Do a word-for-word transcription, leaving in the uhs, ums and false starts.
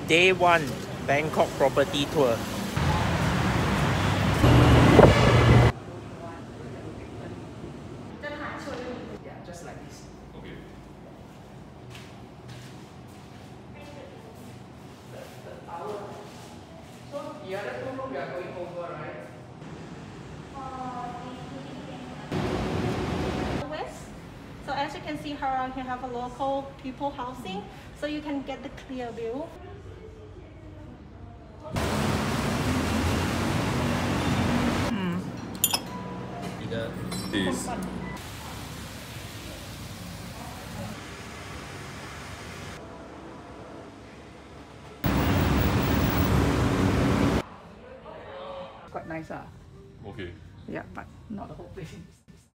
Day one, Bangkok property tour. Yeah, just like this. Okay. The, the tower. So the other two room we are going over, right? West. So as you can see here, you can have a local people housing, so you can get the clear view. Is Quite nice, ah. okay. Yeah, but not the whole place.